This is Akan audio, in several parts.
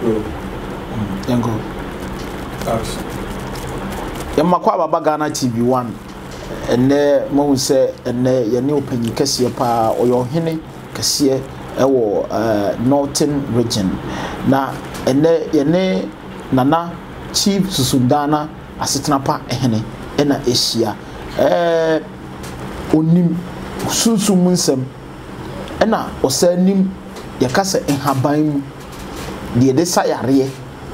Yango. Yamakwa baba Ghana TV1. Ene mo se ene ye ne opanyi kese pa oyo hene kese ewo Northern region. Na ene ye ne nana Chief Susundana asetena pa ehene ena Asia. Onim sunsum nsem ena osanim yakasa enhaban mu de de sayare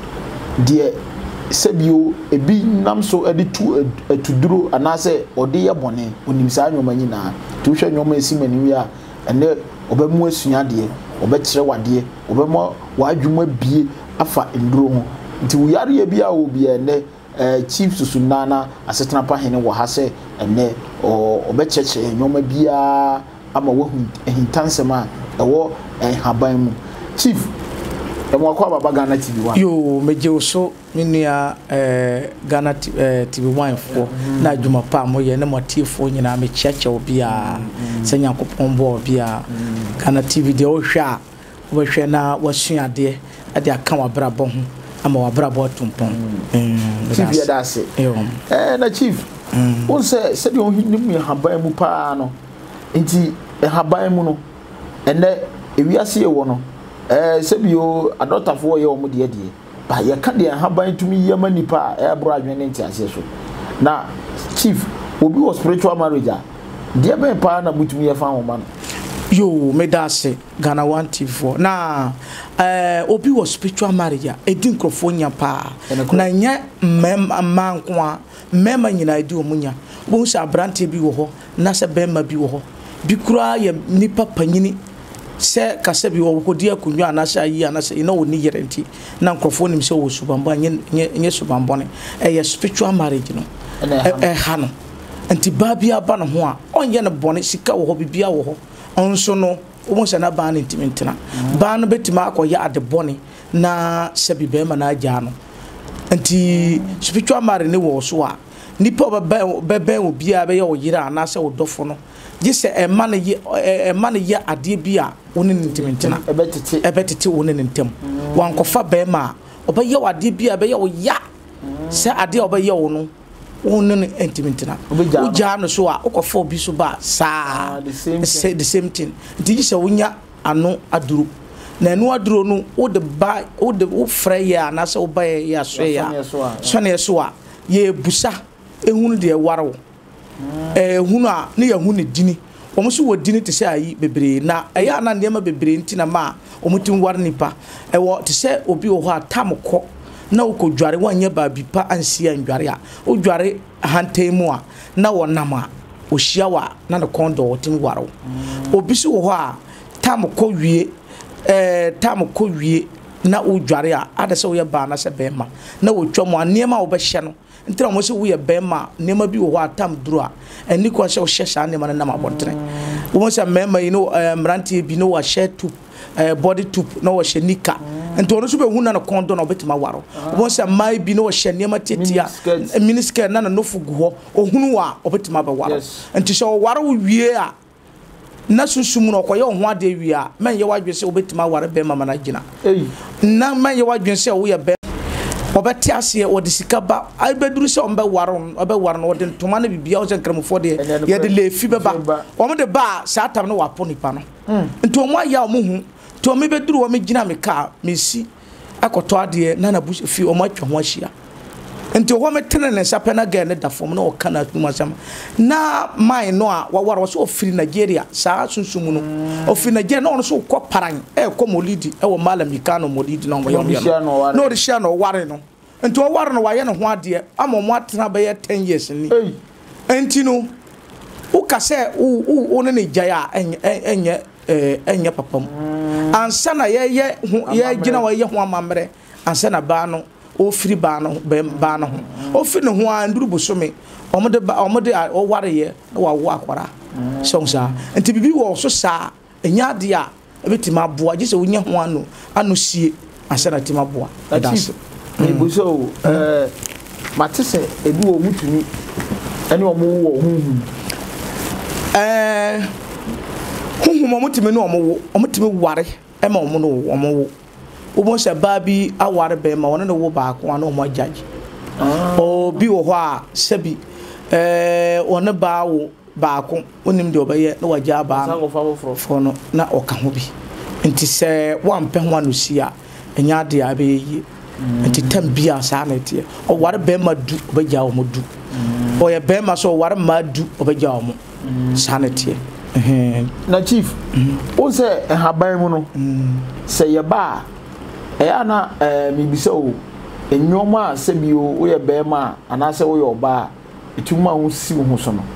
de sebio ebi namso edi tu atuduro anase ode ye bone onim sa nyoma nyina tu hwe nyoma esimani wi a ene obemu asua de obekire wade obemu wadwuma bie afa nduro ho nti wuyare ye bia obi ene Chief Susundana asetena pa hene wo ha se ene obekyeche nyoma bia ama wo hintansema ewo haban mu Chief emwakwa baba Ghana TV1 yo meje so menua Ghana TV1 fo na adwuma pa moye ne motifo nyina me chiache obi a senyankopon bo obi a Ghana TV de o hwa wo hwe na wasuade ade aka wabrabo ho ama wabrabo tumpon Chief ya dase na Chief won se de o hinim haban mu pa no nti haban mu no ene ewiase ye wo no sebio adotafo ye omo de ba ye ka de haban tumi yema nipa bro adwene nti ase so na Chief obi was spiritual marriage de be pa na butumi ye fa ho ma no yo me da se Ghana 1 TV4 na obi was spiritual marriage edi nkrofo nya pa na nya memma nko a memma nyina edi omunya wo se abrante bi wo ho na se bemma bi wo ho bi kura ye nipa panyini se kase bi wo ko dia kunwa na sha yi na se ina woni yerenti na nkrofo nim se wo subambo nye subambo ne spiritual marriage no ha no anti babia ba no ho a onye ne bone sika wo ho bibia wo ho onso no wo se na ba na intimentina ba no betima akoya ade bone na se bi be ma na agya no anti spiritual marriage ne wo so a nipa bebe obi a be ye wo yira na se wo dofo no gise emane ye ade bia woni intimentina ebetete woni ntem wankofa be ma obaye wade bia be ye wo ya se ade obaye wo no woni intimentina uja no so a ukofa obi so ba sa the same thing digi se wonya ano aduru na enu aduru no wo de ba wo frɛ ya na se wo ba ya so ya so na so a ye busa ehunu de waro hunu a ne ya hunu dini omo so wo dini te se ayi bebre na eya na ndema bebre ntina ma omo tim war nipa ewo te se obi wo ho atamko na ukodware wanya ba bipa ansi andware a odware hantemu a na wonama ohia wa na ne kondo wotim waro obi so wo ho a tamko wie na odware a adase wo ye ba na se bema na wotwam anema wo be hye no ntra mo se wo ye bema nema bi wo ho atam duru a eni ko se wo hye sha nema na mabontere wo se mema yi no mrantie bi no wa share tube body tube no wo hye nika nto no so be hu na kondo na obetima waro wo se mai bi no wo hye nema tetia minisker na no fugu ho ohunu wa obetima ba waro nti so waro wie a na susum no koye ho ade wie a men ye wadwe se obetima waro be mama na gina na men ye wadwe se wo ye be obeti ase o de sika ba ai beduru se ombe waro no o de ntoma na bibia o se nkramfo de ye de lefi beba o mo de ba sa atam no wapo nipa no nto mo aya o mo hu to me beduru o me gina me ka mesi akoto ade na na bu fi o mo atwa ho ahia nti ho me tene ne sape na ga ne da fom na o kana tumasam na mai no a wawaro so ofiri Nigeria sa sunsum no ofiri Nigeria no so ko paran ko molidi wo malamika no molidi no yo no de share no ware no nti o ware no wa ye no ho ade ama mo atena be ye 10 years ni enti no u kase u ne jaya enye papam ansa na ye gina wa ye ho amamre ansa na ba no o free ba no o fi no ho anduru bosome omode o ware ye na wa wo akwara so sa enti bibi wo so sa enya ade a ebetima boa gise wonya ho ano sie asana tima boa that's me so matese ebi wo mutumi ene omo wo hunhum hunhum mutumi no omo wo omutumi ware ema omo no omo wo almost a baby aware be ma one no wo ba ko na mo judge o bi wo ho a sebi one ba wo ba ko onim de obeye na waja ba fo no na oka ho bi nti se wan pe ho anusi a enya de a be yi nti tambia sa na tie o ware be ma du obeja o mo du o ye be ma so ware ma du obeja o mo sa na tie na chief o se haban mu no se ye ba na mi bisa o enyoma se bi o ye be ma ana se o ye oba etuma ho si ho so no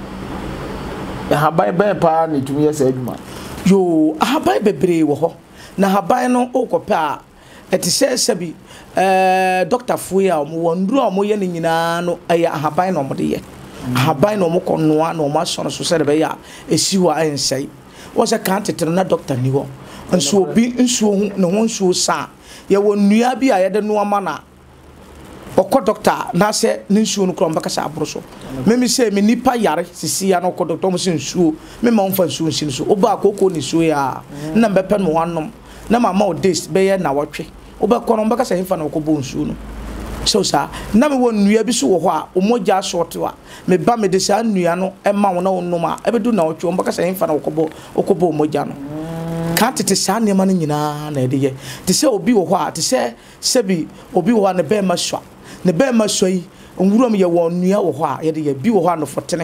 haban be pa na etumi ye se adwuma yo haban bebre wo ho na haban no o kopa eti se bi Dr. Fuya mo wondro mo ye ni nyina no aya haban no mo de ye haban no mo konoa no mo aso no so se de be ya esi wa ensai wo se kan tetere na doctor ni wo nso obi nso hu ne ho nso sa ye wo nua bi a ye de no ama na okọ doctor na se ne nsuo no kro mbaka sa abro so memi se me nipa yare sisi ya no okọ doctor mo se nsuo me ma onfa nsuo nsi so oba akoko ni nsuo ya na mbepe no wanom na mama o days be ye na wotwe oba kọ no mbaka sa himfa na okọ bo nsuo no so sa na me wo nnua bi so wo ho a omogya short wa me ba me de sa nnua no e ma wo na wonnom a e bedu na wotwe mbaka sa himfa na okọ bo omogya no ka tete sa ne ma no nyina na e de ye te se obi wo ho a te se sebi obi wo ha ne be ma swa ne be ma so yi nwuram ye wo nnua wo ho a ye de ye bi wo ho a no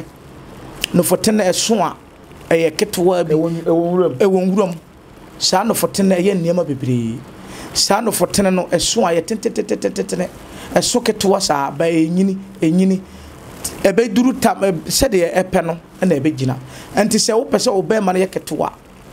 fotene eso a ye ketwa bi e wo nwuram sa no fotene ye nneema bebre sa no fotene no eso a ye tentetetetene eso ketwa sa ba enyini e be duru tam se de e pe no na e be gina enti se wo pese wo be ma no ye ketwa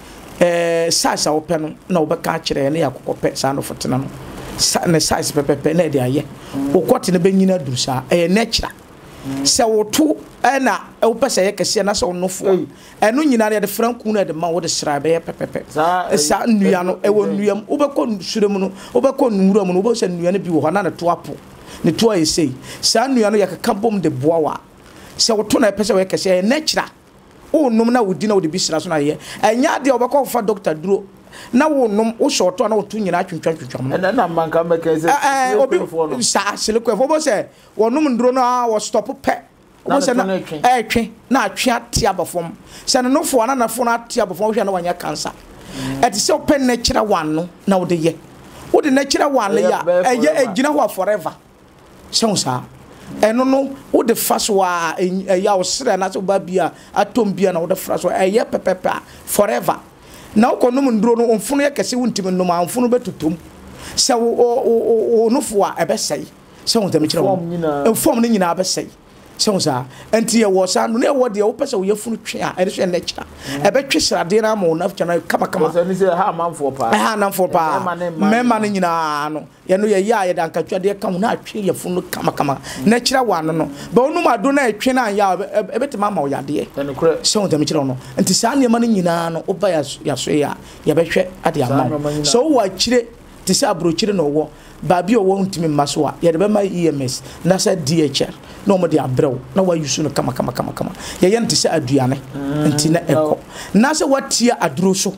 sa wo pe no na wo be ka kire ne yakokope sa no fotene no ne size pepepe na de aye wo kwoti ne be nyina du sa e natural se wo to na wo pese ye kese na se wo nofo eno nyina de franku na de ma wo de sra be pepepe sa nnua no e wo nnuam wo be ko surem no wo be ko nwura mu no wo be se nnua ne bi wo na to apo ne to aye sei sa nnua no yakaka bom de boawa se wo to na pese wo kese e natural o num na wo di na wo de bi sra so na ye enya de wo be ko fa doctor duro na wo nom wo short na wo tu nyina twentwantwantwam no na manka make say obi sa silikwe fo bo se wo nom ndro na wo stop pe wo se na twe na atwe atia bafom se no fo na fo na atia bafom wo hwe na wanya cancer et se open natural one no na wo de ye wo de natural one ya eye agina ho forever so sa eno no wo de fast wa ya wo sere na so ba bia atom bia na wo de fast wa eye pepepa forever na ukono ndro no onfuno ye kese wuntim no ma onfuno betutum se wo nofo a ebesai se won tamikira wo form ni nyina abesai se won sa enti ye wo sa no ne wo de wo pese wo yefunu twe a ede so na kira ebetwe srade na ma na fchana kama se ni se ha manfo pa mema ni nyina no ye no ye ya ye dan katwa de ka na atwe yefunu kama na kira wa no ba onu ma do na atwe na ya ebetima ma wo yade se won tamikira no enti sa ne ma ni nyina no oba ya so ya ye behwe ade ama so wo akire ti se abrochire no wo babi o wo ntimi maso a ye de be ma EMS na sa DHR no mo de abrew na wa yusu no kama ye yente se aduane enti na eko na se watia aduro so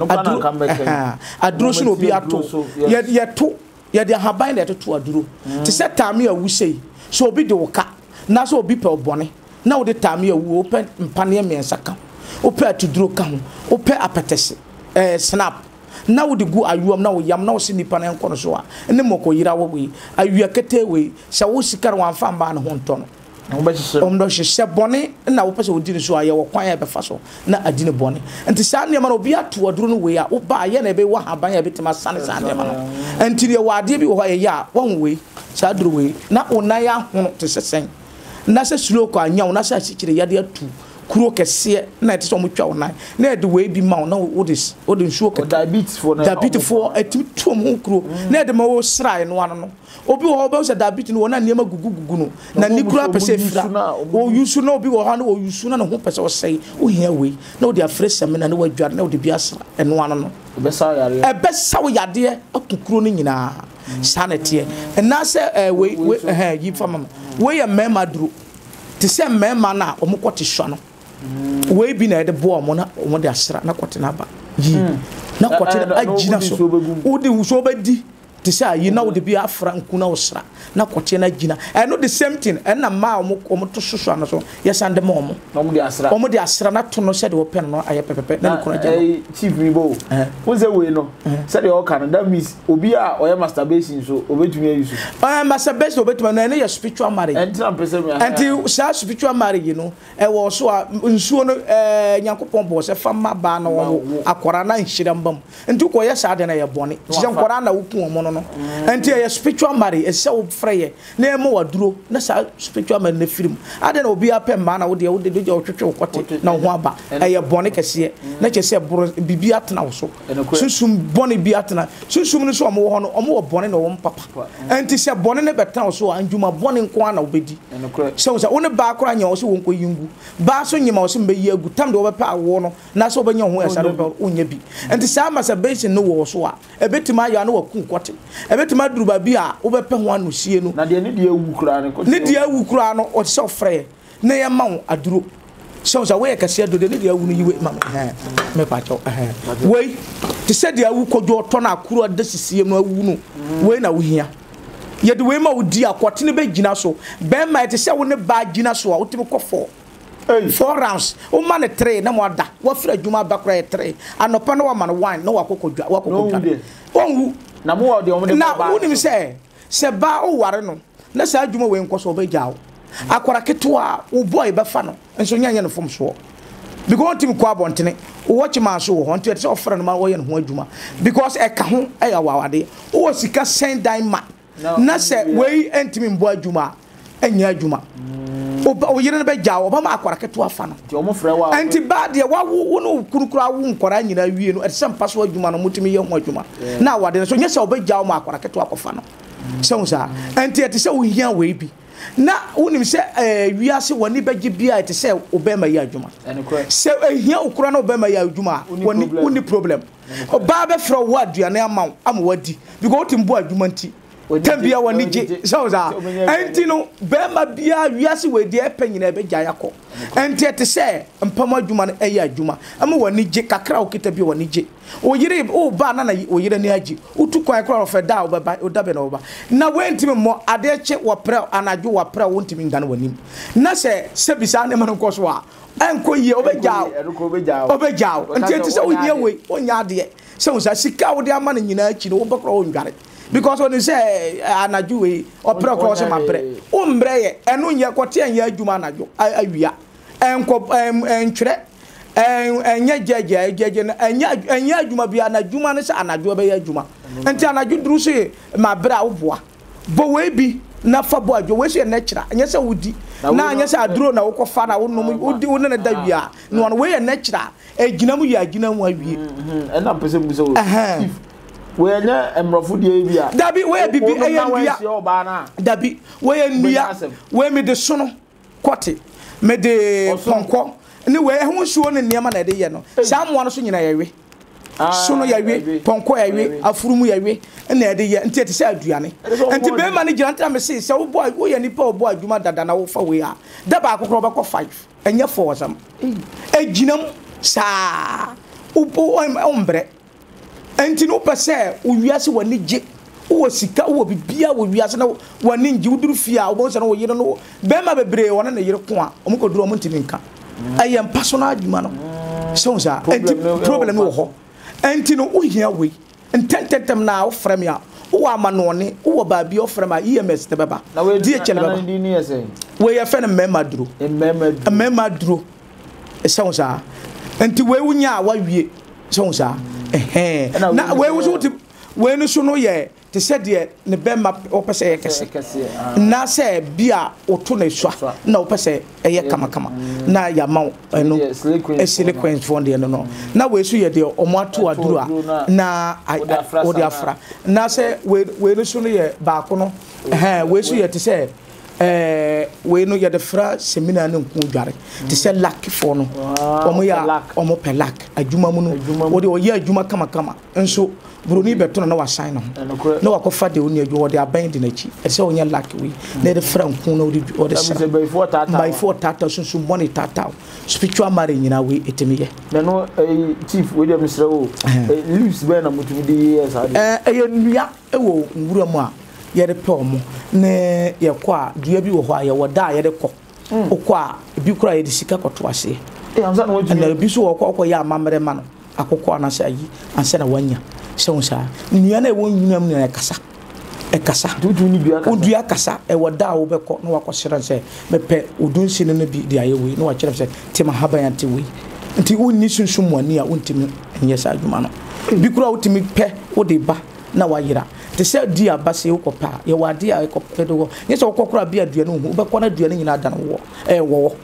aduro so no bi ato ye to ye de haban na to aduro ti se tame a wusei so obi de woka na so obi pe obone na wo de tame a wu open mpane mensa ka ope atuduro ka ho ope apetese snap na wo de gu ayuam na wo yam na wo se nipa na enko so a ene moko yira wo we ayua kete we se wo sikar wan fa mba na ho nto no omdo hye bone na wo pese wo di so aye wo kwan ya be fa so na adi ne bone enti sa ne ma no bi ato aduro no we a wo ba ye na be wa haban ya betima sane sa ne ma no enti de wa ade bi wo ye ya won we sa aduro we na onan ya hono te sesen na se sulo ko anya wo na sa sikire ya de atu kuro kese na ete so mo twa onan na de we bi ma na wo de nsuo ka diabetes for eti tuom ho kuro na de ma wo srai no ano no obi wo ba so diabetes no na niema gugugugu no na ni kura pese fira wo yusu na obi wo ha na wo yusu na ho pese wo sei wo hia we na wo de afresa me na wo adware na wo de bi asra eno ano no ebe sa wo yade akukuro no nyina sanete na se we yi fama we ya mema duro ti se mema na omokote hwa no we bi na de bo mo na mo de asra na kote na ba yi na kote agina so wo de wuso ba di te say you know the be afra nkuna osra na kote na gina I know the same thing and na ma omo to soso ano so yes and mo omo de asra na to no said wo pen no aye pepepe na nkuna gina chief ribo won say we no said all can that means obi a oya masturbation so obetumi use masturbation obetumi na your spiritual marriage and sa spiritual marriage you know e wo so nsuo no nyankopon bo se fama ba na wo akwara na nhira mbam nti ko yes ade na ye bone se nkwara na wo ku omo no enti ye spiritual marriage e se wo freye na e mo waduro na sa spiritual marriage na film ade na obi apem ma na wo de je otwetwe okote na ho aba e ye bone kese na che se bibi atena wo so susum bone bi atena susum no so omo ho no omo wo bone na wo papa enti se bone ne betena wo so anjuma bone nko ana obedi so wo ne ba akora nya wo so wonko yingu ba so nyima wo so mbe yi agu tam de wo bepa awo no na so obenya ho esa do onya bi enti sa masturbation no wo so a ebetima ya na waku kote ebetima duru ba bi a wo bepa ho anusie no na de ne de awu kura ne kote ne de awu kura no o so frɛ na ye ma wo aduro so we kase do de ne de awu no yiwe ma me pa cho we ti se de awu kojo to na akuru da sisie no awu no we na wo hia ye de we ma wo di akote ne be gina so ben ma ti se wo ne ba gina so a wo timi kɔ 4 rounds o man 3 na mo da wo fra adwuma ba kra 3 anopa na wo man 1 na wo akokodwa onwu na mo de o de ba na woni mi se ba o ware no na sa adwuma we nkoso obejawo akwara ketoa wo boy be fa no enso nyanya no fom so because tim kwa bontene wo watch ma so wo honto se ofra no ma wo ye no ho adwuma because e ka ho e ya wawade wo sika send dime ma na se we entimi mbo adwuma enya adwuma o yire ne be jawo ba ma akwara keto afa no ti o mo frɛ wa anti ba de wa wo no kurukura wo nkora nyina wie no e se mpa so adwuma no mutimi ye ho adwuma na wade no so nyɛ sɛ o be jawo ma akwara keto akofa no se wo sa anti ete sɛ wo hia we bi na wonim sɛ wiase woni bɛgye bia ete sɛ o be ma ye adwuma sɛ hia okura na o be ma ye adwuma woni problem o ba be frɛ wo aduane ama wadi because o timbo adwuma nti tambia woni je so za enti no be ma bia wiase we de epanyina be gya yakɔ enti ete sɛ mpam adwuma no ɛyɛ adwuma ama woni je kakra o kita bi woni je o yire o ba na o yire ni agi utu kwan kra of da o baba o da be na o ba na wentimi mo ade che wo pre anadwo wo pre wontimi ngane wonim na sɛ bisa ne man nko so a enko yie o be gya enti ete sɛ o yie we o nya ade sɛ o sa sika wo de ama na nyina achi no wo bakra o ndware because when you say anaju we opera cross ma pre umbre ye enu nye kote anya adwuma anaju awia enko entwere enya jeje enya adwuma bia anadwuma ne se anaju be ya adwuma enti anaju duru se ma bra woboa bo we bi na fa bo adwo we se na kira enya se wudi na anya se aduro na wokofa na wonom wudi wona na da wia no we ye na kira eginam ya aginamu awie ena pese mu se wo we nya emrofo die bia dabi we bibi eyambia dabi we yambia we me de sono kote me de ponko ni we hu suo ne niam na de ye no saamo no so nyina yewe sono yewe ponko yewe afurumu yewe na de ye nti ete se aduane nti be ma ne gina ntra me se wo boy wo ye nipa wo boy adwuma dada na wo fa we a da ba akokro be ko 5 enye 4 sam eginam sa upo ombre enti no pese o wiase wani je o sika o bibia o wiase na wani nji uduru fia o bo se na o yire no be ma bebre wona na yire ko a o mo ko duru o mo ntimi nka ayem personal adwuma no so sa enti problem wo ho enti no o hia we entententem na o frame a o ama no ne o ba bi o frame a EMS te beba die chele beba we ye fe na memma duro so sa enti we wunya wa wie so sa na we wo so we no so no ye te said ye ne bema opese ye kese na se bia oto na swa na opese ye kama na ya ma no sequence fond ye no na we so ye de omo ato aduru a na o de afra na se we no so no ye ba ko no we so ye te say we no ya de fra seminar no nku dware te se lack for no omo ya omo pe lack adwuma mu no wo de o ya adwuma kama kama enso broni beto na wa sign no na wa kofa de oni adwo wo de aban de na chi e se onya lack we na de fra nku na wo de sa by for tata so money tata spiritual marriage nyina we etemi ye na no chief we de misra wo leaves be na mutumi de years ye nua e wo nwura mu a ye de pe omo ne ye kwa dua bi wo ho a ye woda ye de kɔ okwa bi kura ye de sika kɔto ase ansa na wotumi na bi so wo kɔ ya amamre ma no akokɔ na se ayi ansa na wanya se wonsa nua na e won nyunam na kasa dudu ni dua kasa e woda wo be kɔ na wakɔ sere se mepe odunsi no bi de aye we na wa kyerɛ se tema haban ante we nti wonni sunsum wani a wontimi enye sa adwuma no bi kura wotimi pɛ wo de ba na wayira te se di abase wo kopa ye wade a kopa do ye se wo kokora bia dua no hu wo be kɔ na dua no nyina dan wo wo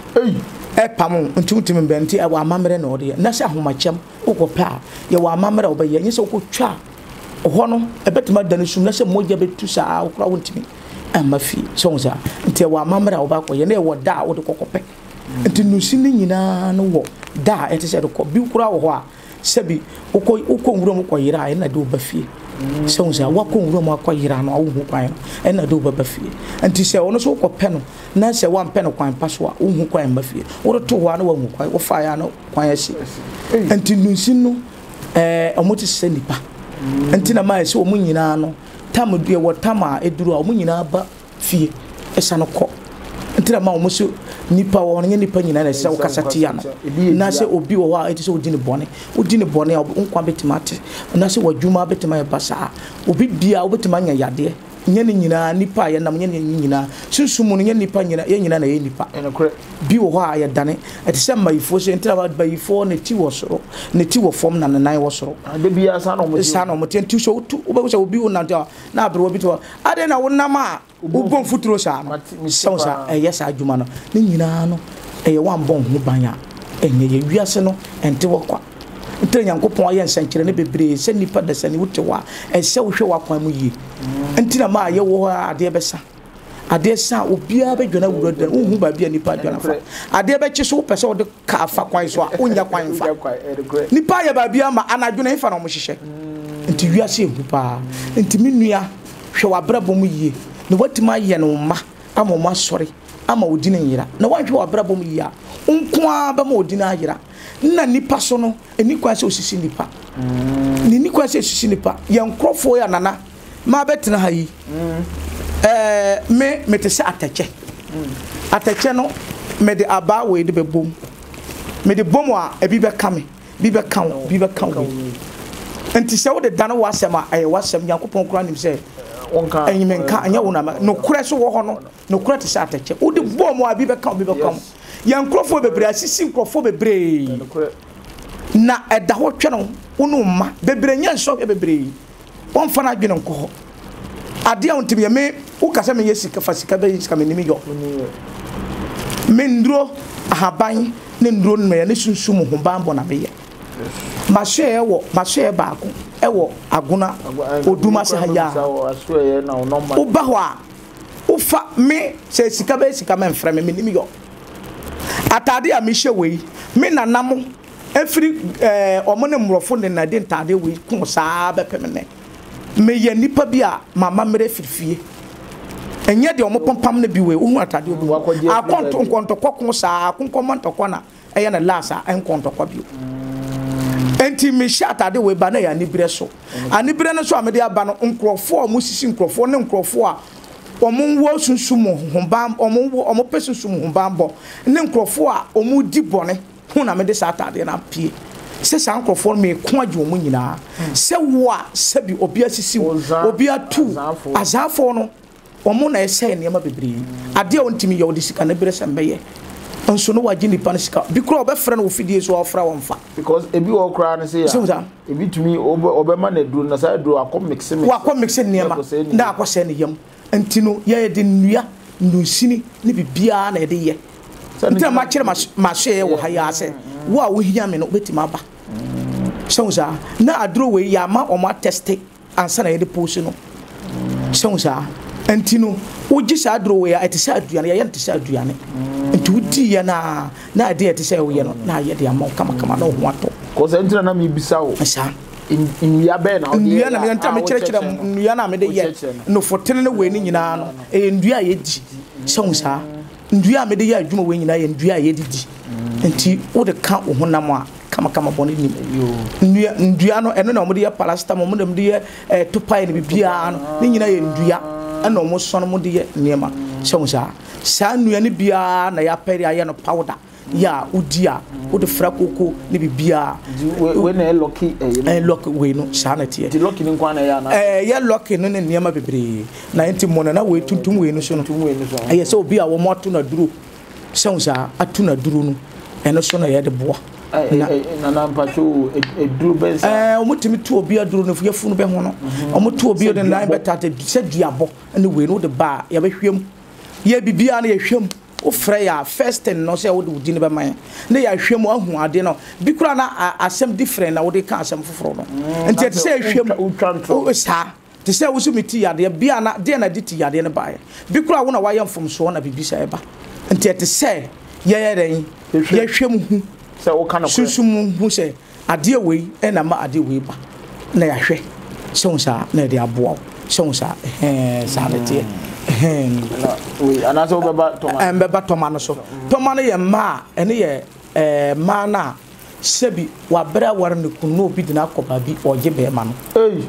pam ntutumi mbenti e wa amamre na ode na se ahomakyem wo kopa ye wa amamre wo be ye se wo kotwa ho no e betima dan sum na se moja betu sa wo kora wontimi amafi so wo sa nti wa amamre wo ba kɔ ye na e wo da wo de kokopɛ nti nusi ni nyina no wo da e te se do kɔ bi kura wo ho a sebi uko nwuro mu kɔ yira e na de wo ba fie so wo sa wa kɔ nwuro mu akɔ yira no wo hu kwan no e na de wo ba fie nti se ono so kɔ pɛ no na se wa mpɛ no kwan paso a wo hu kwan ba fie wo to ho a na wo hu kwan wo fa ya no kwan asi nti nusi no omuti se nipa nti na ma se wo mu nyina no tam due wo tam a eduru a wo mu nyina ba fie esa no kɔ nti na ma wo so nipa wo nye nipa nyina na se wo kasa tia no na se obi wo ha eti se odi ne bone a nkwa betima te na se wadwuma betima ya basa obi bia wo betima nya yade nye ne nyina nipa ya nam nye ne nyina sunsumu nye nipa nyina ye nyina na ye nipa bi wo ha ya dane eti se maifo se nti na bayifo ne ti wo soro ne ti wo fom na nan wo soro de bia sa no mo te nti so wo be so obi wo na na abro obi to ade na wo nam a ubon futuro sa no so sa yes adwuma no ne nyina no wan bon hu banya enye ye wiase no ente wo kwa ntre nyankopon aye nsankire ne bebre se nipa da sani wotewa se wo hwe wakwan mu yi ntina ma aye wo ade besa ade sa obia be dwana wuro da hu ba bia nipa dwana fa ade be kye so pese wo de ka fa kwan so a onya kwan fa nipa ye ba bia ma anadwona ifa na mo hihye nti wiase hu pa nti menua hwe wabrabo mu yi ne watima ye no ma amoma sori ama odina yira na wanhwe wabrabo mu yi a nkoa ba ma odina yira na nipa so no eni kwa se osisi nipa ni kwa se osisi nipa ye nkrofo ya nana ma betena ha yi me te se atache no me de aba we de bebom me de bom a ebi be kame bi be kan enti se wo de dane wasema aye wasem yakopon kura nim se wonka enyimenka anya wona no kure so wo ho no kure te se atache wo de bom a bi be kan ya nkrofo bebre asisi nkrofo bebre na eda ho twe no wonu ma bebre nya nso bebre won fa na adwene nko ade a wontimi me wo kasa me yesi ka fasika be sika me nimi yo me ndro ahaban ne ndro no ya ne sunsum ho bambo na me ye ma hwe baako ewo aguna oduma se ha ya wo ba ho a wo fa me se sika be sika me mfra me nimi yo atade a me hye we me nanam efiri omo ne mrofo ne na de ntade we kun saa be pemene me ye nipa bi a mama mere firifie enye de omo pompam na bi we hu atade obi akonto nkontokwa kun saa kunkomo ntokwa na eye na lasa enkontokwa bi enti me hye atade we ba na ya nibire so anibire no so amede aba no nkrofo mo sisi nkrofo ne nkrofo a omo sunsumu humbam omo pesunsumu humbambo ne nkrofo a omo di bone hu na me de satade na pie se san nkrofo me ko agye omo nyina se wo a se bi obi asisi obi atu azafo no omo na ese ne ma bebre ade a ontimi ye odisika na bere se mbeye nso no wagye nipa no sika bi kro obefra no ofidie so ofra wonfa because ebi wo kra no se ya ebi tumi obema na duru na sa duru akom mix niema na akose ne yam antino ye de nnua ndusini ne bibia na de ye ntia ma kire ma hwe wo ha ya se wo a wo hia me no betima aba sonza na adro we ya ma o ma teste ansa na ye de post no sonza Antino wogi saa dro we ya etise aduane ya yente saa aduane nti wodi ya na ade etise we no na ye de amon kama na ho ato ko se ntina na me bisa wo sa nnuya be na nnuya na me nta me kyerɛkyerɛ nnuya na me de ye no fotene ne we ni nyina no nduya ye di so sa nduya me de ye adwuma we nyina ye nduya ye didi nti wo de ka wo honam a kama boni ni nduya no eno na mo de ye paracetamol mo de ye topai ne bibia no ni nyina ye nduya ana omo sono mo de ye niema so sa nnuya ne bia na ya pere aye no powder ya udia wo de fra koko ne bibia we na lucky lucky we no sa na tie di lucky ni nkwa na ya na ya lucky no ne niema bebre na enti mo na we tuntum we no so no aye so obi a wo moto na duro so atu na duro no eno so na ye de boa na mpacho eduru bensa omutimi tu obi aduru no yefunu be ho no omutu obi de nan betate se duabo ne we no de ba ya behwem ya bibia na ya hwem o frɛ ya first and no se wo de udi ne be man na ya hwem ahu ade no bi kura na asem different na wo de ka asem foforo no enti te se hwem o sa te se wo so meti ya de bia na de na diti ya de ne ba bi kura wo na wa yɛ mfom so na bibisa eba enti te se ye den ya hwem hu se wo kana susum hu se ade we na ma ade we ba na ya hwɛ so sa na de aboa so sa sa na tie we anaso beba toma no so toma no ye ma ene ye ma na sebi wa bra war ne kunu obi dina akoba bi oje be ma no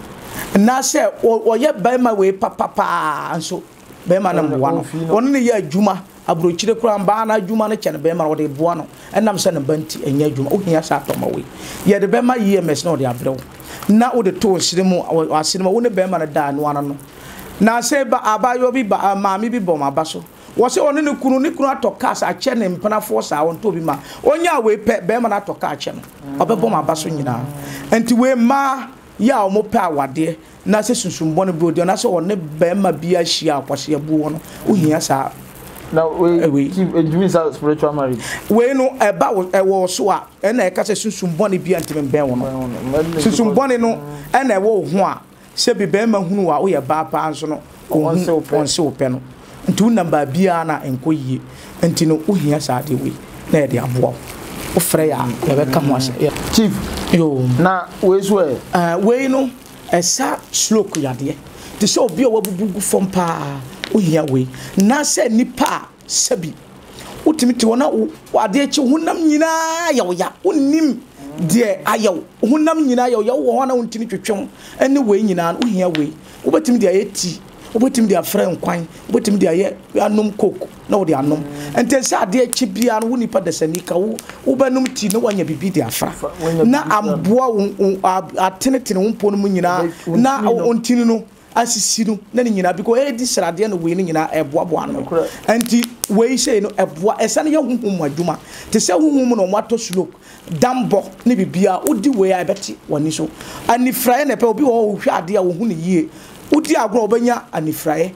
na se oye be ma we papa anso be ma na mwa no won ne ye adwuma abrochire kura mba na adwuma no kyene be ma wo de boa no enam se ne banti enya adwuma o hia sa toma we ye de be ma EMS no de abrew na wo de to siremu asiremu wo ne be ma na da no ano no na se ba abayo bi ba maami bi bom abaso wo se onu ne kunu atoka sa ache ne mpana force a won to bi ma onya we pe be ma na atoka ache no obebom abaso nyina enti we ma ya o mo pe awade na se sunsumbɔ ne bi odi na se one be ma bi ahia akwase abu wo no ohia sa na we keep a spiritual marriage we no eba wo so a na e ka se sunsumbɔ ne bi antime ben wo no sunsumbɔ ne no na e wo ho a se bi be ma hunu wa wo ye ba pa anso no onse ope no nti namba bia na enkoyie nti no ohia sa de we na e de aboa o frɛ ya e be ka mo ase chief yo na we so we no esa sloke yade ti se obi a wabubugu fom pa ohia we na se nipa sabi utimiti wona wade echi hunam nyina ya unim de ayaw hunam nyina ya wo hona untini twetwem ene we nyina ohia we ubetimi de ayeti ubetimi de afra nkwan ubetimi de aye anom coke na wo de anom entense ade echi bia no nipa de sanika wo ubenum ti na wanya bibi de afra na amboa atenetene wo mpo no nyina na ontini no asisi no na nyina because e di srade na we nyina eboaboa no anti we say no eboa esane ye huhum adwuma te se huhum no mato slope dambo ne bibia odi we a beti woni so anifrae na pe obi wo hwe ade a wo hu ne yie odi agro obanya anifrae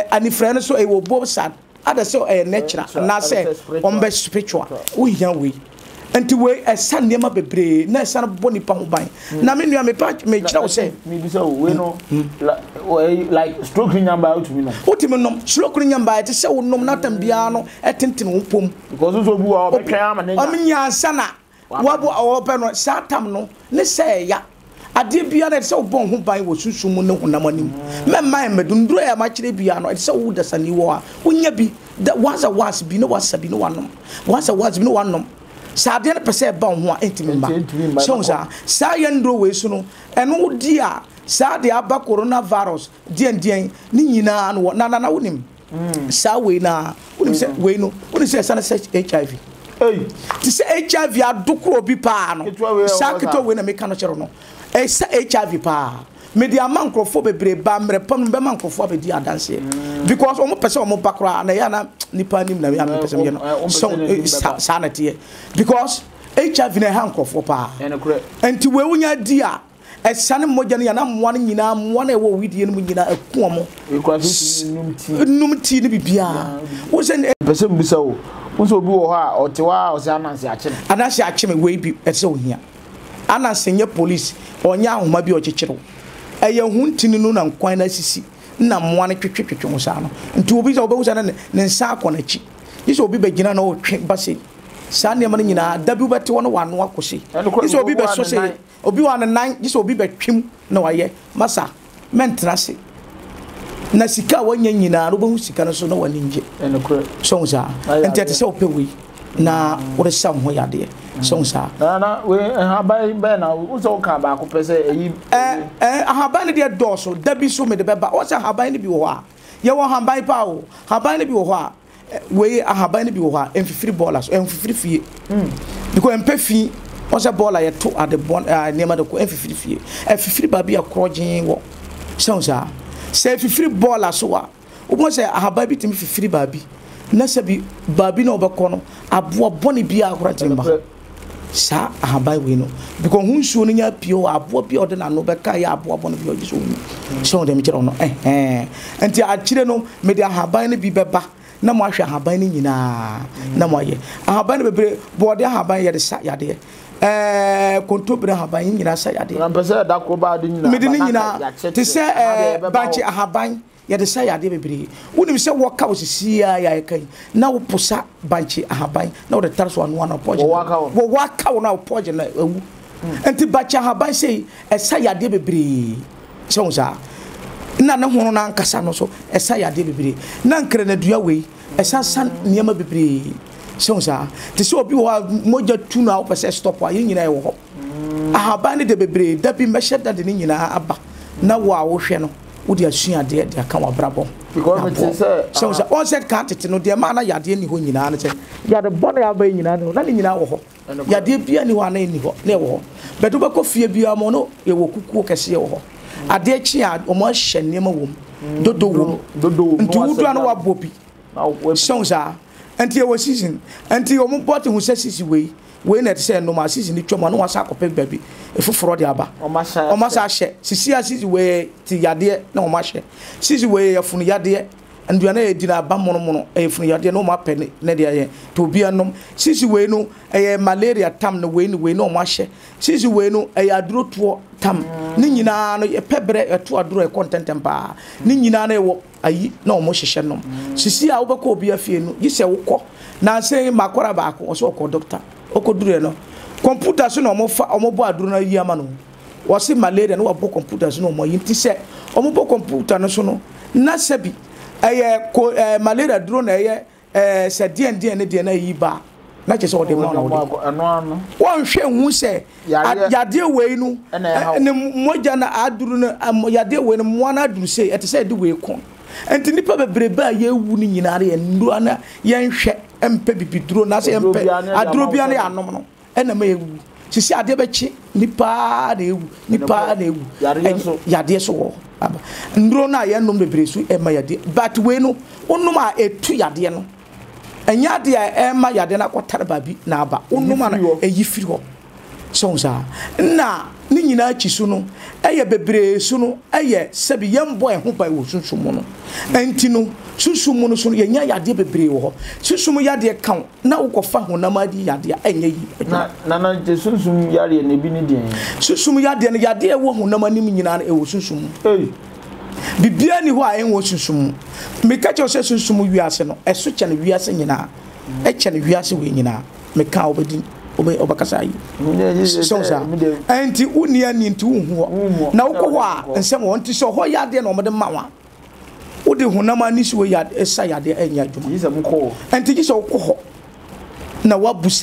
no so e wo bob sad ada so e natural na say ombe spiritual wo hia we anti we esan niema bebre na esan boni pa ho ban na me nua me kira wo say me bi say we no like stroke nyamba out me no otimi nom stroke nyamba te say wo nom na tambia no etenten wo pom because so bu wa betwa ama na nya sana wabo ope no satam no ne say ya ade bia na say wo bon ho ban wo susum ne honam anim me man medunduro ya ma kire bia no say wo dasani wo a wonya bi once bi no wasabi no wanom once bi no wanom sa de na pese ba ho a entimi mba so sa yendro we so no eno di a sa de aba coronavirus dien ni nyina no na wonim sa we na wonim se we no wonim se sana HIV ti se HIV adokro bi pa no sa keto we na me ka no kyero no sa HIV pa media mankrofo bebre ba mrepam be mankrofo abedi adanse because omo pese omo bakra na ya na nipa nim na ya me pese me no so sanity because HIV na hankrofo pa enti we wunya dia esane moja na na mwa nyina mwa na ewo widie no nyina akuomo numti ne bibia wo se pese mbisa wo nso obi wo ha otewa o se ananse acheme we bi ese ohia ananse nye police onya ahoma bi o chechero eye huntini no na nkwan na sisi na mmoa no twetwetwetwe wo saa no nti obi sɛ obehu sɛ ne nsa akɔ n'akyi yisɛ obi bɛgyina na ɔtwe ba sei saa nneɛma no nyinaa dabi wobɛte wɔ no wano akɔsi yisɛ obi bɛso sei obi wa ne nan yisɛ obi bɛtwem na wayɛ masa mɛntena se na sika wanya nyinaa no wobɛhu sika no so na wani ngye so saa nti ɛte sɛ wopɛ wei na wode sa ho yadeɛ so saa na we haban bɛ na wo so ka ba ko pɛ sɛ eyi haban ne deɛ dɔɔso dabi so me de bɛba wo sɛ haban ne bi wɔ hɔ a yɛwɔ haban pa o haban ne bi wɔ hɔ a we haban ne bi wɔ hɔ a emfifiri bɔɔla so emfifiri fie because empɛ fie wo sɛ bɔɔla yɛ to ade bɔn nneɛma de ko emfifiri fie efifiri ba bi akorɔ gyen wɔ so saa sɛ efifiri bɔɔla so a wo sɛ haban bi timi fifiri ba bi na sɛ bi baabi na ɔbɛkɔ no aboa bɔne bia akora temba sa ahaban we no because hu nsuo no nya pio aboa bia ɔde na no bɛka yɛ aboa bɔne bia ɔgye so hu so dem kyerɛ no enti akyire no me de ahaban no bi bɛba na mo ahwɛ ahaban no nyinaa na mo ayɛ ahaban no bebre bɔde ahaban yɛ de sa yade kontobre ahaban nyinaa sa yade na pɛsɛ da ko ba de nyinaa me de nyinaa te sɛ banchi ahaban yɛde sa yade bebre wonim sɛ wɔka wo sisia ya kan na wo posa banchi ahaban na wo de tarso anu ana poje wo waka wo na poje na awu enti banchi ahaban sei ɛsa yade bebre sɛ wo sa na ne hono na ankasa no so ɛsa yade bebre na nkre na dua wei ɛsa san niema bebre sɛ wo sa te sɛ obi wo moja tu na wo pɛsɛ stop a yɛ nyina ɛwɔ hɔ ahaban ne de bebre da bi mɛhyɛ da de ne nyina aba na wo a wo hwɛ no wodi asua de aka wa brabo because me say so on said can't no de ma na yade ni ho nyina na say yade bone aba nyina no na ni nyina wo ho yade bia ni ho na ni ho na wo ho bedo be ko fie bia mo no e wo kuku kese wo ho ade chi a o mo hye nema wo dodo wo nti wudu an wa bobi so sa anti e wo season anti o mo bot hu season we na te say no ma season ni twoma no wasa akopɛ baabi efoforo de aba o ma sa hye sisi asisi we ti yade na o ma hye sisi we yafunu yade nduana e di na aba mono e funu yade na o ma pɛ ne de aye to bia nom sisi we no e malaria tam no we no o ma hye sisi we no e aduro to tam ni nyina no e pɛbrɛ e to aduro e content pa ni nyina na e wo ayi na o mo hyehyɛ nom sisi a wo bɛkɔ obi afie no yi sɛ wokɔ na sɛ makora ba ko o so kɔ doctor okodure no computer so na omobo aduro na yiyama no wose malaria no wabo computer so no mo yinti se omobo computer no so no na sebi malaria duro na se die na yiba na che se o de mo no won hwe hu se yade we no ne moja na aduro na yade we no mo na aduro se ete se de we kon enti nipa bebrebe a yewu ni nyinare ye nduro na ye nhwe empe bibiduro na se empe aduro bia na anom no ena ma ewu sisi ade bechi nipa na ewu yade so wo aba nduro na ye nom bebre su e ma yade but we no onum a etu yade no enya de a e ma yade na kwotare babi na aba onum na eyi firi ho so sa na ni nyina chi su no eye bebre su no eye sebi yembo e ho ba wo sunsumu no enti no sunsumu no so yenya yade bebre wo ho sunsumu yade kan na ukofa honamadi yade enya yi na je sunsum yade ne bi ni den sunsumu yade ne yade e wo honamani nyina na e wo sunsumu bibia ni ho a en wo sunsumu me ka che o se sunsumu wiase no e so che ne wiase nyina e che ne wiase we nyina me ka obedi obakasa yi so sa enti unia ni nti hu na wokɔ hɔ a nsɛm wɔ nti so hɔ yade na ɔmde mawa wode hunama ni so yade esa yade anya dwuma yisɛ mkɔ enti gye so wokɔ hɔ na wabusa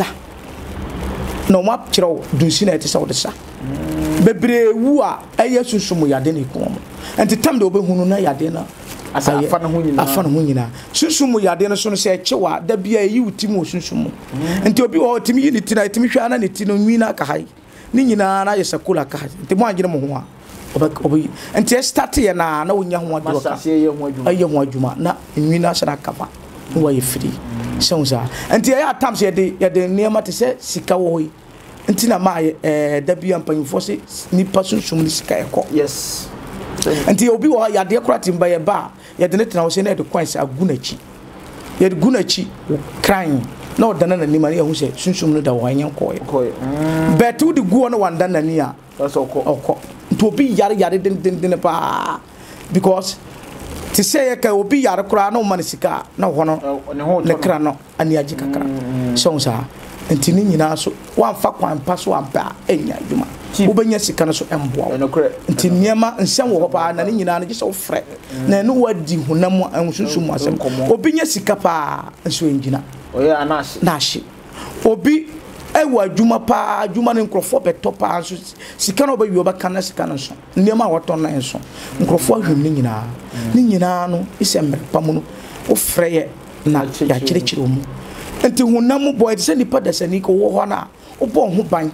na ɔma kyerɛw dunsi na ɛte sɛ wode sa bebre wu a ɛyɛ susum yade ne ko mo enti tam de obehunu na yade na afa no ho nyina susum yade no so no sɛ kyewa da bia yi utim wo susum enti obi wo timi yi ne tina timi hwa na ne ti no nwina ka hai ni nyina na yesa kula ka enti mo agire mo ho a obi enti start ye na wonya ho aduro ka aye ho adwuma na nwina sra kaba wo ye free sonza enti ya atams ye de niema te sɛ sika wo yi enti na ma da bia mpanyfo se nipa susum ni sika ekɔ yes enti obi wo yade krati mba ye ba ye de netena wo se na de kwanse agunachi ye de gunachi kran na odana na nima ye hu se sunsum no da wo anyen koye betu de guo no wanda na ni a that's okɔ nti obi yare den pa because te say ka obi yare kura na o man sika na ho no ne kra no ani agi kakra so sa enti ni nyina so wan fa kwan pa so ampa enya adwuma wo benya sika no so emboa enti niema nsem wo pa na ni nyina no gye so frɛ na no wadi honam ansunsum asem obi nya sika pa nso engina oya anashi na hye obi ewa adwuma pa adwuma ne nkrofo beto pa nso sika no ba wi obaka na sika no so niema woto na nso nkrofo ahwem ni nyina no isemre pamu no wo frɛ ye na ya kyerɛkyerɛ mu enti honam boy se nipa da sani ko wo ho na wo bo ho ban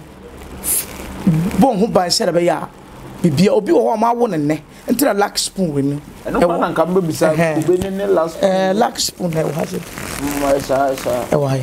se be ya bibia obi wo ho ma wo ne enti na lack spoon we no eno pa na nka mbisa ube ne last lack spoon e wo ha se sa why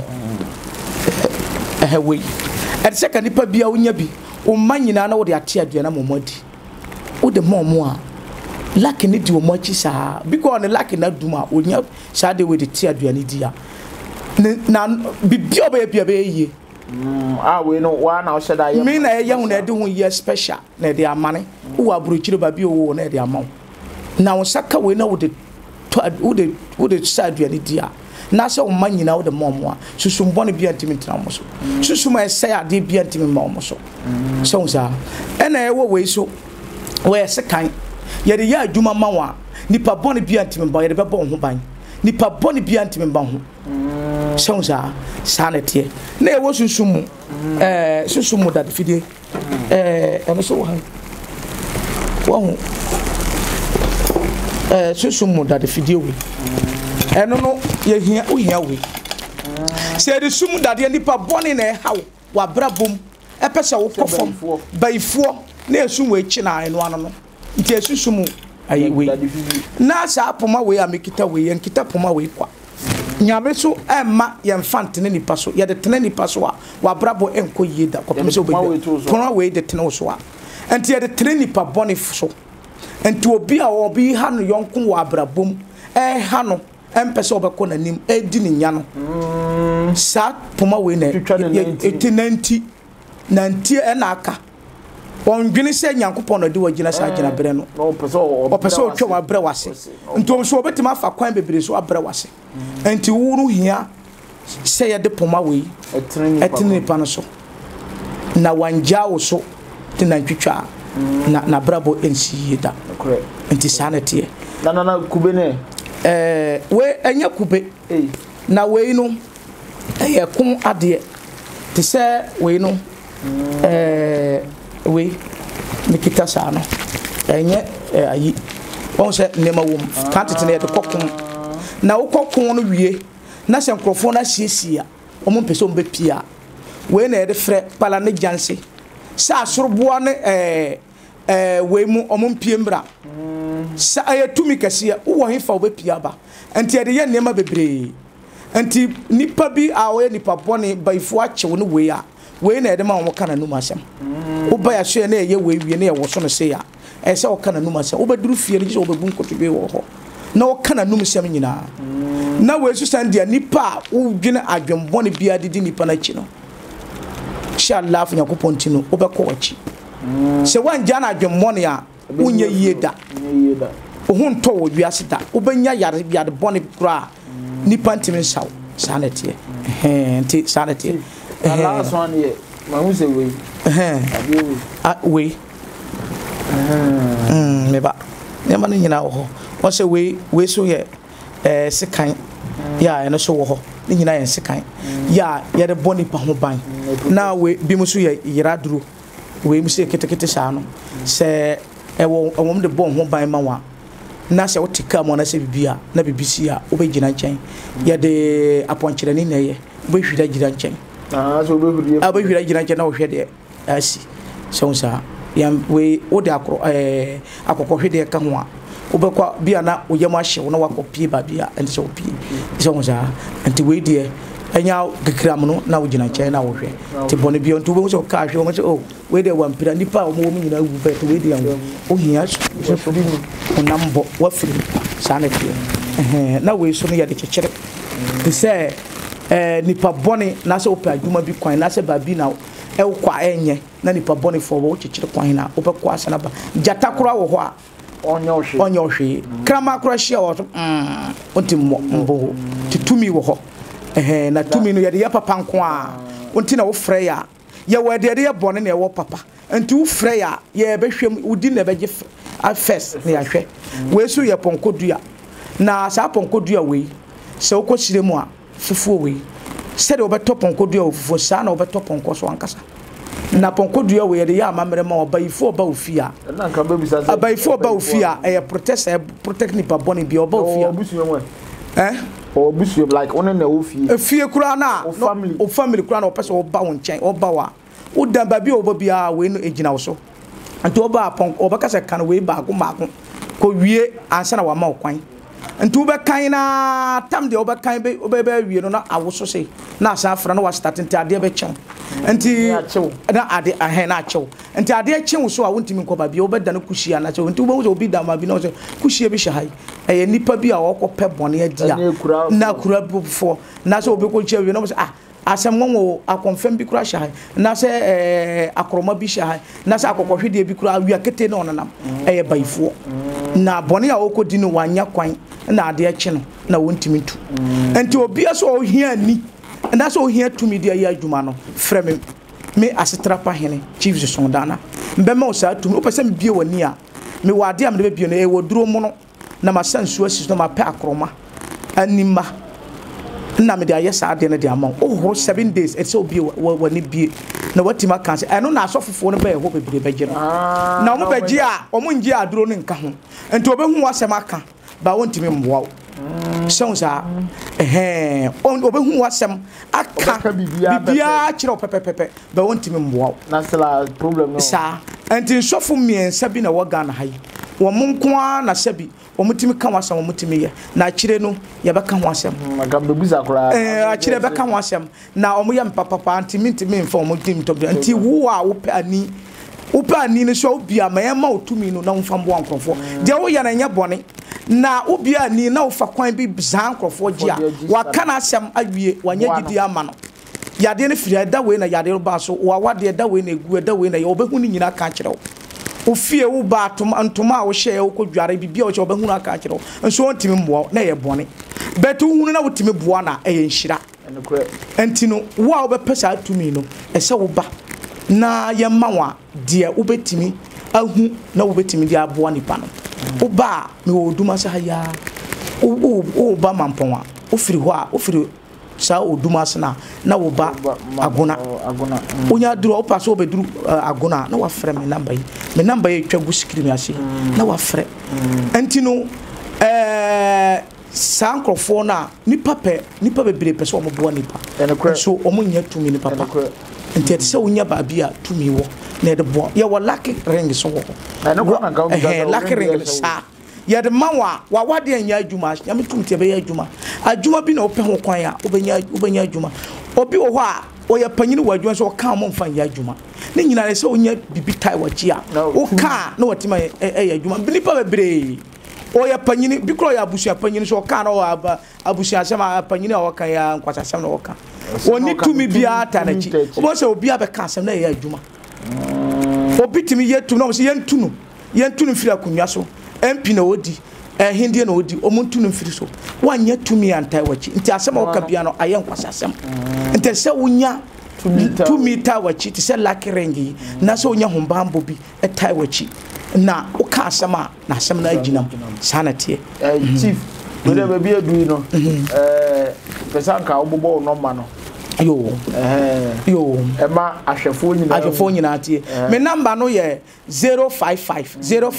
we at second nipa bia wonya bi o manyina na wo de ate aduana momadi wo de momo a lack ni di o mochi sa because on lack na duma onya sa de we de ate aduana di a na bibia bia ye we no wa na o sheda ye me na ye hu na de hu ye special na de amane wo aburochire ba bi wo na de amaw na wo saka we na wo de sa aduana di a na se o manyina wo de momo a susumbo ne bia ntimi ntra mo so susuma ese ade bia ntimi mo so so sa ena e wo we so we se kan ye de ya adwuma mawa nipa bone bia ntimi ba ye de bebo ho ban nipa bone bia ntimi ba ho so sa sanete na e wo susumu susumu da fidie eno so wo susumu da fidie we eno no ye hia we se de sumu dade nipa bone na hawo wa brabom epese wo kofom baifo na esum we chi na eno ano no nti esusumu ayi we na sa apoma we amekita we yankita poma we kwa nyame so emma ye mfante ne nipa so ye de tene nipa so a wa brabo enko yida kopem so obi pona we de tene so a enti ye de tene nipa bone so enti obi a obi ha no yonko wa brabom ha no empese obeko nanim edi ni nya no sa poma we na etinanti nanti e na aka ondwene se nyankopon no de wagina sa agina bere no opese o twwa bere wase ntom so obetima fa kwan bebere so abere wase enti wuru hia se ye de poma we etini pa no so na wanja wo so te na twitwa na brabo ensi yida enti sanete na kube ne we enya kube na we no ye kun ade te se we no we nikita sa no enye ayi won se nema wom kantete na ye de kokon na wo kokon no wie na se nkrofo na siesia omo pese ombe pia we na ye de frɛ pala ne janse sa asoroboa ne we mu omo pie mbra sa ayatumi kase wo hefa wo pia ba enti ye de ye nema bebre enti nipa bi a wo nipa bone baifo achewo no we a we na de ma wo kana numa asem wo ba ya hwe na ye we wie na ye wo so no se ya e se wo kana numa asem wo baduru fie ni so wo bebu nkotwe wo ho na wo kana numa asem nyina na we su san dia nipa wo dwene adwembone bia didi nipa na chi no inshallah fu yakopon ti no wo be ko wachi se wan ja na adwembone a unye yeda wo hun to wo wiase da wo benya yare bia de bone kura nipa ntimi saw sanete enti sanete last one here ma say we we meba nema no nyina wo ho won say we so ye sekan ya eno so wo ho ni nyina ye sekan ya ye de boni pa ho ban na we bi mu so ye yiraduro we mu se ketekete sha no se wo de bon ho ban ma wa na se wotika mo na se bibia na bibisi a wo be gina nchen ye de aponkyere ni na ye wo be hwida gina nchen so be hwida hwida gina nchen na wo hwede asi so sa yam we wo de akokko hwede ka ho a wo be kwa bia na wo yam ahye wo na wakopie ba bia enti so opie so sa enti we de enya gekram no na wo gina nchen na wo hwe ti bone bia ntu wo so ka hwe wo so oh we de wampira nipa wo mo nyina wu be to we de yan wo hia so bi onambo wa firi sanete na we so no ya de kekere te se nipa bone na se opa adwuma bi kwan na se ba bi na e kwa enye na nipa bone fo wo kekere kwan na wo be kwa sana ba jata kura wo ho a onyo hwe krama kro hye wo onti mbo titumi wo ho na tumi no ye de papa nko a onti na wo frɛ ya ye wo de ye bone na ye wo papa anti wo frɛ ya ye behwem udi na beje first na ya hwɛ we so ye ponkodua na sa ponkodua we se wo kosire mu a fufuo we se de wo beto ponkodua wo fufuo sa na wo beto ponko so ankasa na ponkodua we de ya amamere ma obayifo ba ofia na nka ba bisa se abayifo ba ofia protect ni pa bone bi oba ofia obusu like one na ofie fie kura na o family kura na o pese o ba won chen o ba wa o dan ba bi o ba bia we no ejina wo so anto oba pon oba kasa kan we ba ko ma ko wie ansa na wa ma okwan anto be kan na tam de oba kan be oba wie no na awoso sei na asa afra na wa starting ti ade be chen anti na ade ahe na chew anti ade chen so a wontimi ko ba bia oba dan kushia na chew anti oba wo obi da ma bi na so kushia bi shahai eye nipa bi a okopɛ bɔne adia na kura bufo na so obi ko chew wie no so asem nwo akonfam bi kura shahai na se akroma bi shahai na se akokohwede bi kura wi akete na onanam eye baifo na bɔne a okodi no wanya kwan na ade achi no na wontimi tu anti obi aso ohia ni na so ohia tumi dia ya adwuma no frɛ me asetrapa hene chief Sondana mbema o sa tumi o pese me bie wani a me wade am de bie no e woduro mu no na ma sansu asis no ma pɛ akroma anima na me de ayesa ade no de amon oh 7 days e se obi wani bie na watima kan se eno na asofofo no ba ho bebre begye no na omo begye a omo ngie aduro no nka ho enti obehu wasem aka ba wontimi mboa sonsa obehu wasem aka bibia kire pepepepe ba wontimi mboa na sala problem no sa enti nsofo miensa bi na woga na hayi wo monkoa na sabi omutimi kan wasem omutimi ye na kire no ye beka ho asem magambe buza kura akire beka ho asem na omoye mpapapa antimi mfa omutim to anti wo a wo pa ani ne so obi ama ye ma otumi no na mfa mbo ankrofo de wo ye na nya bone na obi ani na wo fa kwan bi zan ankrofo gia wa kana asem awie wanya gidi ama no yade ne firi da we na yade ba so wa wade da we na egu da we na ye obehu ni nyina ka kire wo fie wo ba ntoma wo hye wo kodware bibia wo che obehu na ka kire wo nso ontimi mbo na ye bone betu hunu na wotimi boa na eye nhira enti no wo a wo be pesa atumi no ese wo ba na ye mawa de ubetimi ahu na ubetimi de aboa nipa no uba me oduma sa ya uba mamponwa ofiri ho a ofiri sa oduma sana na uba agona onya duro opa so obeduru agona na wa frɛ me number yi twagu screen ase na wa frɛ antino sankrofo na nipa bebre pɛ so omoboa nipa so omunya tumi nipa papa nti ete se wonya ba bia tumi wo na de bo ye wo lucky ring so wo lucky ring sa ye de mawa wa wade anya adwuma ya metum te be ya adwuma bi na opɛ ho kwan a obenya adwuma obi wo ho a oya panyini wa adwuma so ka mo mfa ya adwuma ne nyina ne se wonya bibi tai wa chi a wo ka na watima ya adwuma bilipa bebre oya panyini bi kro ya abusu panyini so ka na wa abusu asema panyini a wo kan ya nkwasa asem na wo ka oni tumi bia tanachi obo se obi abeka asem na ye adwuma obi timi yetu na se yentunu fira kunwa so MP na odi hindi na odi omuntunu firi so wanya tumi antai wachi nti asem oka bia no aye nkwasa asem nti se wonya tumi ta wachi ti se lucky ring na se wonya hombambo bi etai wachi na oka asem na asem na aginam sanate chief we dey be adu no pesanka obobo no ma no yo ema ahwefo nyina tie me number no ye 055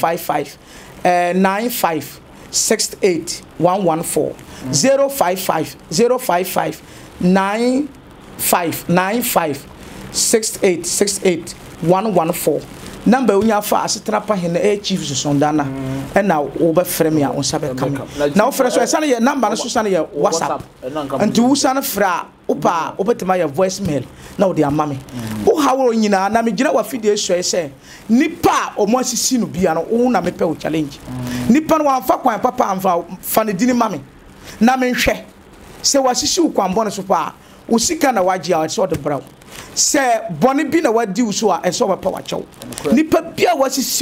95 68 114 055 95 68 114 number unya fa asetrapa hene chief Sondana na wo be frɛ me a on sabe kam na wo frɛ so esa ye number no so sa ye WhatsApp anti wo sa no frɛ opa obetema ye voicemail na wo de amame wo hawo nyina na me gina wa fidie so ese nipa o mo asisi no bia no wo na me pɛ wo challenge nipa no wa fa kwan papa amfa fa ne dini mame na me hwɛ se wasisi wo kwan bɔ no so pa wo sika na waji a so de braw se boni bi na wadi wo so a eso ba pa wa chew nipa bia wasisiw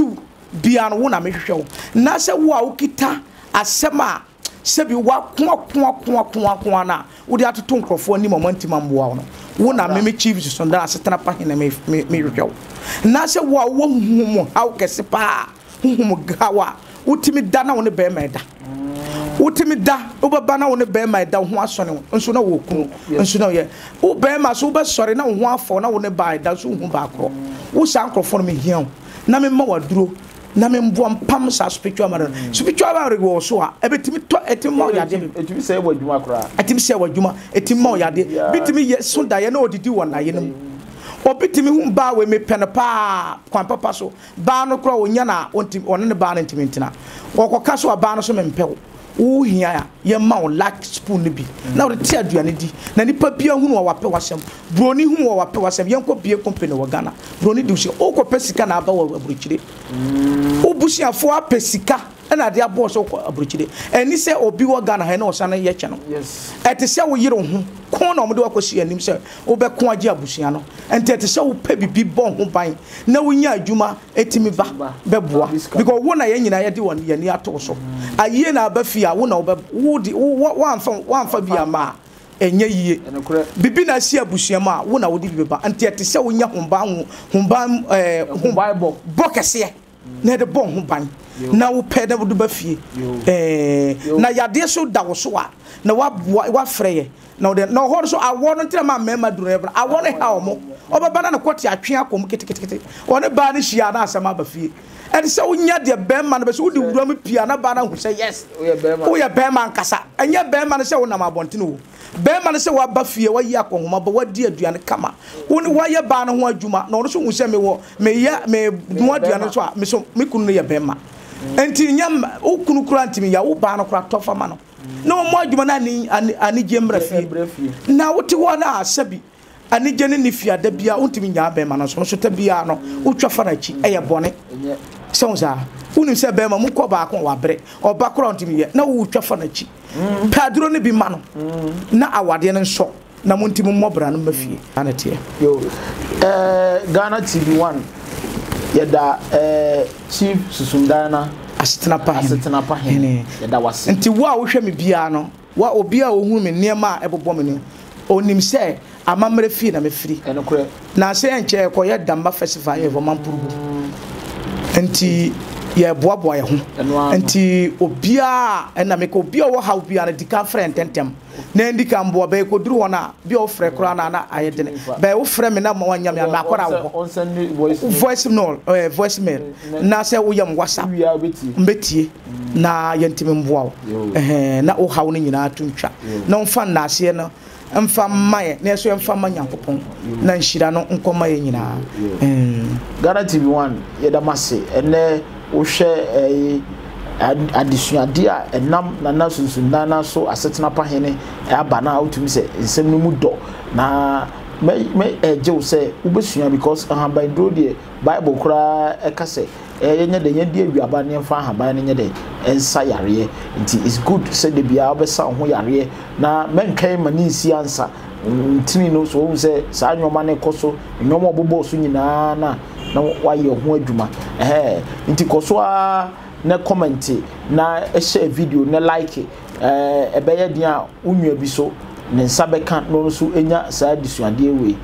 bia no wo na mehwehwe wo na se wo a ukita asema sebi wa kwa na wo de atoto nkrofo ani momentum amboa no wo na me chief so nda asetana pa hene me hwehwe wo na se wo a wo humu haw kese pa humu gawa utimi da na wo ne be meda utimi da ubaba na wo ne be meda ho asone wo nso na wo kunu nso na ye wo be ma so be sore na wo ho afo na wo ne ba da so hu ba akro wo sa nkrofo no me hian na me ma waduro na me mbo pam sa spiritual man spiritual man rego so a ebetimi to etimi ma yade etimi se wadwuma kra etimi se wadwuma etimi ma yade bitimi ye so da ye na odidi won na ye nem obitimi hu ba we me pen pa kwan papa so ba no kra onya na ontim one ne ba na ntimi ntina okoka so ba no so me mpew wo hia ya ye ma o lack spoon bi na wo te aduane di na nipa bia hu no wape wasem broni hu wo wape wasem yenko bie company wo Ghana broni di so o ko pesika na aba wo aburuchire o busiafo apesika na de abo so aburuchire eni se obi wo Ghana he na o sana ye che no yes ete se wo yire hu ko na omde wakosi anim se wo be ko agi abusia no ente ete se wo pe bibi bon ho ban na wo nya adwuma etimi ba beboa because wo na ye nyina ye de won ye ni ato so aye na abafia wo na wo amfa bia ma enye yie bibi na si abusua ma wo na wo di beba ante ete se wo nya humba bokese na de bon ho ban na wo pe da wo do ba fie na yade so da wo so a na wa freye na de na ho so awo no ntira ma mema duro ebra awo ne ha omo obaba na kwoti atwe akom ketekete one ba ne hia na asema ba fie and so nya de bema na be so di wura me pia na ba na hu say yes wo ye bema nkasa enya bema na se wo na ma bontene wo bema na se wa ba fie wa yi akonhoma ba wadi aduane kama wo ni wa ye ba na ho adwuma na wo so hu se me wo me no aduane so a me so me kunu ye bema enti nya ukunu kura ntimi ya wo ba na kura tofa ma no no mo adwuma na ani jemra fie na wo ti wo na asabi ani gene ni fia da bia untimi nya bema na so ta bia no utwa fa na chi eye bone sonza unim se bema mu ko ba kon wa bre oba kura untimi ye na wo utwa fa na chi padro ne bi ma no na awade ne nso na muntimi mmobra no mafie anete yo Ghana TV1 yeda chief susundana asetena pa hene yeda wase nti wo a wo hwe me bia no wa obi a wo hu me niema ebobo me ni onim se amamre fie na me firi enokure na se enche ko ye damba festival ye voman purubu nti ye boaboa ye ho nti obia na me ko obia wo ha obia na dika friend tentem na ndika mbo be ko duru wona bia wo frɛ kora na ayedene be wo frɛ me na ma wanya me na akora wo voice mail na se wo yam WhatsApp mbetie na yentime mboa wo na wo ha wo nyina tuntwa na mfa na ase no mfa maye na so mfa manyankopon na nhira no nkoma ye nyina Ghana TV1 yeda mase ene wo hwe adisuade a enam na nasunsunana so asetena pa hene aba na utumi se nsem no mu do na me eje se ubesua because ahaban do de Bible kura ekase yenye de yedi aduaba ne mfa ahaban ne nye de ensa yare nti is good say de bia obesa ho yare na menkai mani si ansa ntini no so se sa nyoma ne koso nyoma obobo so nyina na waye ho adwuma nti koso a na comment na share video na like ebeye dia unwa bi so ne nsa beka no so enya sa disuade we